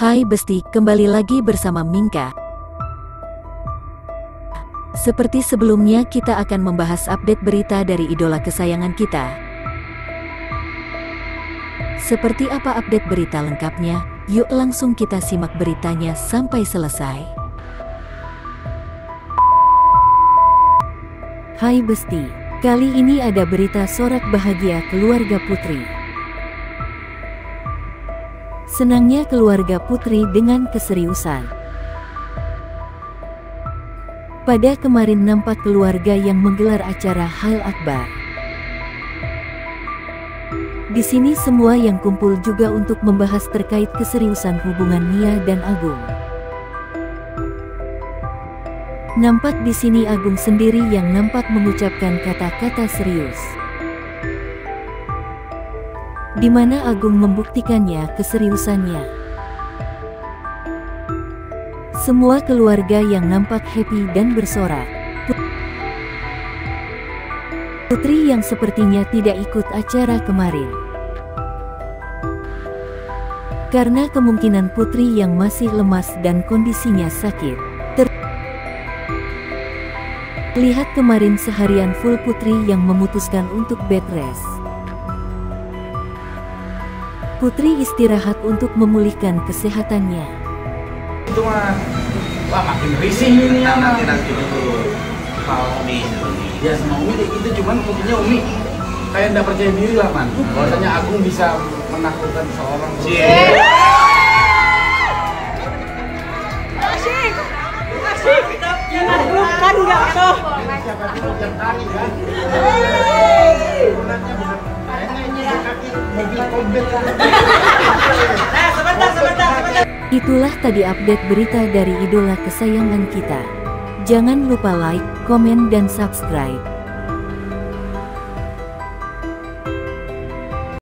Hai Besti, kembali lagi bersama Mingka. Seperti sebelumnya, kita akan membahas update berita dari idola kesayangan kita. Seperti apa update berita lengkapnya? Yuk langsung kita simak beritanya sampai selesai. Hai Besti, kali ini ada berita sorak bahagia keluarga Putri. Senangnya keluarga Putri dengan keseriusan. Pada kemarin nampak keluarga yang menggelar acara Hail Akbar. Di sini semua yang kumpul juga untuk membahas terkait keseriusan hubungan Nia dan Agung. Nampak di sini Agung sendiri yang nampak mengucapkan kata-kata serius, di mana Agung membuktikannya keseriusannya. Semua keluarga yang nampak happy dan bersorak. Putri yang sepertinya tidak ikut acara kemarin, karena kemungkinan Putri yang masih lemas dan kondisinya sakit. Lihat kemarin seharian full Putri yang memutuskan untuk bed rest. Putri istirahat untuk memulihkan kesehatannya. Itu mah, wah makin risih ini ya. Nanti dulu kalau Umi Ya sama Umi itu cuman mungkinnya Umi kayak nggak percaya diri lah man. Bahwasanya Agung bisa menakutkan seorang. Asik, menaklukan nggak tuh? Siapa dulu yang tadi kan? Itulah tadi update berita dari idola kesayangan kita. Jangan lupa like, komen dan subscribe.